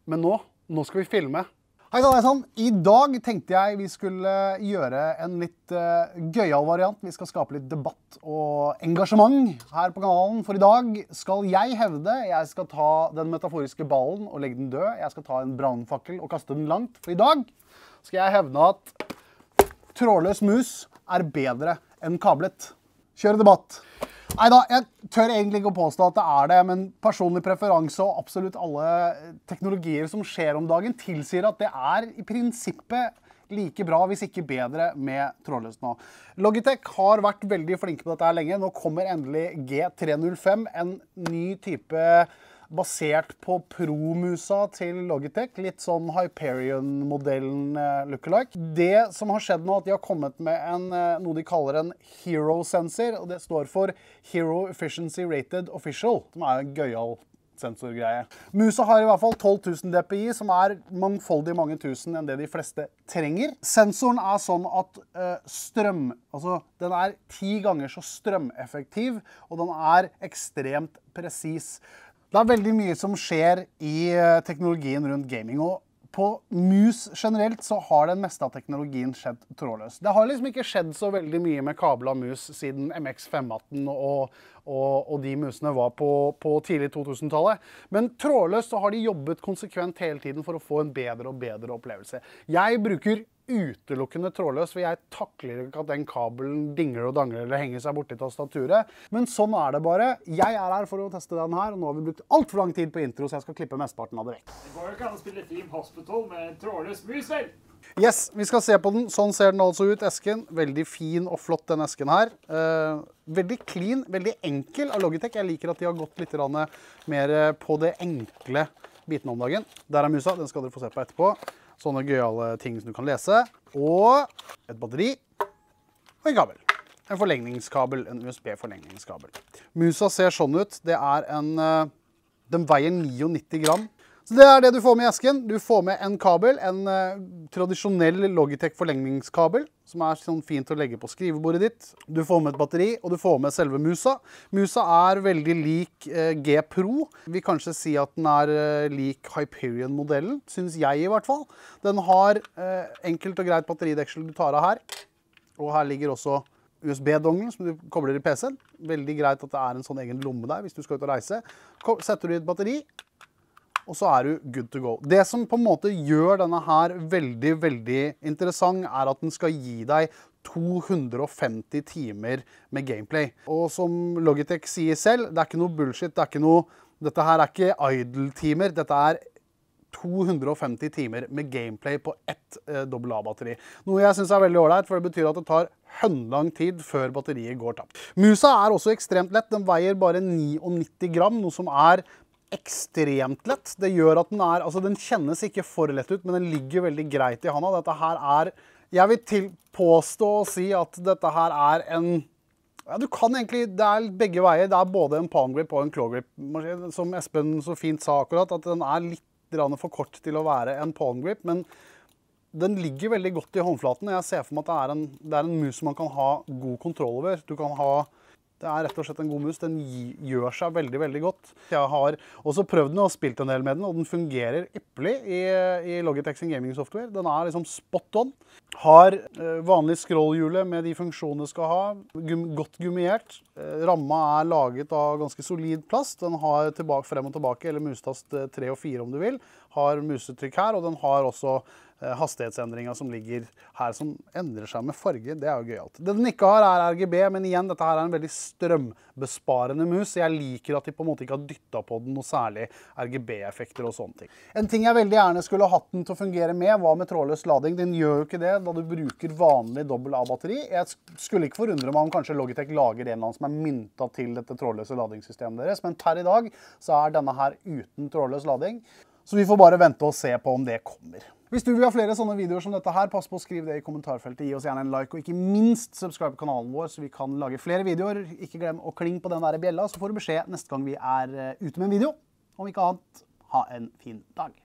Men nå skal vi filme. Hei sann, I dag tenkte jeg vi skulle gjøre en litt gøyal variant. Vi skal skape litt debatt og engasjement her på kanalen. For I dag skal jeg hevde, jeg skal ta den metaforiske ballen og legge den død. Jeg skal ta en brannfakkel og kaste den langt. For I dag skal jeg hevde at trådløs mus er bedre enn kablet. Kjør debatt. Neida, jeg tør egentlig ikke å påstå at det er det, men personlig preferanse og absolutt alle teknologier som skjer om dagen tilsier at det er I prinsippet like bra, hvis ikke bedre, med trådløst nå. Logitech har vært veldig flinke på dette her lenge. Nå kommer endelig G305, en ny type basert på Pro-musa til Logitech, litt sånn Hyperion-modellen lookalike. Det som har skjedd nå, at de har kommet med noe de kaller en Hero Sensor, og det står for Hero Efficiency Rated Official, som en gøyal sensorgreie. Musa har I hvert fall 12 000 dpi, som mangfoldig mange tusen enn det de fleste trenger. Sensoren sånn at den 10 ganger så strømeffektiv, og den ekstremt presis. Det veldig mye som skjer I teknologien rundt gaming, og på mus generelt så har den meste av teknologien skjedd trådløst. Det har liksom ikke skjedd så veldig mye med kabla mus siden MX518 og de musene var på tidlig 2000-tallet. Men trådløst så har de jobbet konsekvent hele tiden for å få en bedre og bedre opplevelse. Jeg bruker utelukkende trådløs, for jeg takler ikke at den kabelen dingler og dangler eller henger seg borti tastaturet. Men sånn det bare. Jeg her for å teste den her, og nå har vi brukt alt for lang tid på intro, så jeg skal klippe mesteparten av det vekk. Det går jo ikke an å spille Theme Hospital med en trådløs mus, vel? Yes, vi skal se på den. Sånn ser den altså ut, esken. Veldig fin og flott, den esken her. Veldig clean, veldig enkel av Logitech. Jeg liker at de har gått litt mer på det enkle bitene om dagen. Der musa, den skal dere få se på etterpå. Sånne gøyale ting som du kan lese. Og et batteri og en kabel. En forlengningskabel, en USB-forlengningskabel. Musa ser sånn ut. Den veier 99 gram. Så det det du får med I esken. Du får med en kabel, en tradisjonell Logitech forlengningskabel, som sånn fint å legge på skrivebordet ditt. Du får med et batteri, og du får med selve musa. Musa veldig lik G Pro. Vi kanskje si at den lik Hyperion-modellen, synes jeg I hvert fall. Den har enkelt og greit batterideksel du tar av her. Og her ligger også USB-donglen som du kobler I PC-en. Veldig greit at det en sånn egen lomme der hvis du skal ut og reise. Setter du I et batteri, og så du good to go. Det som på en måte gjør denne her veldig, veldig interessant at den skal gi deg 250 timer med gameplay. Og som Logitech sier selv, det ikke noe bullshit, dette her ikke idle-timer, dette 250 timer med gameplay på ett AA-batteri. Noe jeg synes veldig ordentlig, for det betyr at det tar hønlang tid før batteriet går tapt. Musa også ekstremt lett, den veier bare 99 gram, noe som ekstremt lett. Det gjør at den kjennes ikke for lett ut, men den ligger veldig greit I handa. Dette her jeg vil påstå å si at dette her ja, du kan egentlig, det begge veier. Det både en palm grip og en claw grip. Som Espen så fint sa akkurat, at den litt for kort til å være en palm grip, men den ligger veldig godt I håndflaten. Jeg ser for meg at det en mus man kan ha god kontroll over. Det rett og slett en god mus, den gjør seg veldig, veldig godt. Jeg har også prøvd den og spilt en del med den, og den fungerer ypperlig I Logitech sin gaming software. Den liksom spot on. Har vanlig scrollhjulet med de funksjonene det skal ha. Godt gummiert. Ramma laget av ganske solid plast. Den har frem og tilbake, eller mustast 3 og 4 om du vil. Har musetrykk her, og den har også hastighetsendringer som ligger her, som endrer seg med farge. Det jo gøyalt. Det den ikke har RGB, men igjen, dette her en veldig strømbesparende mus. Jeg liker at de på en måte ikke har dyttet på den noe særlig RGB-effekter og sånne ting. En ting jeg veldig gjerne skulle hatt den til å fungere med, var med trådløs lading. Den gjør jo ikke det da du bruker vanlig AA-batteri. Jeg skulle ikke forundre meg om kanskje Logitech lager en eller annen som myntet til dette trådløse ladingssystemet deres, men per I dag så denne her uten trådløs lading. Så vi får bare vente og se på om det kommer. Hvis du vil ha flere sånne videoer som dette her, pass på å skrive det I kommentarfeltet. Gi oss gjerne en like, og ikke minst subscribe på kanalen vår, så vi kan lage flere videoer. Ikke glem å klinge på den der bjella, så får du beskjed neste gang vi ute med en video. Om ikke annet, ha en fin dag.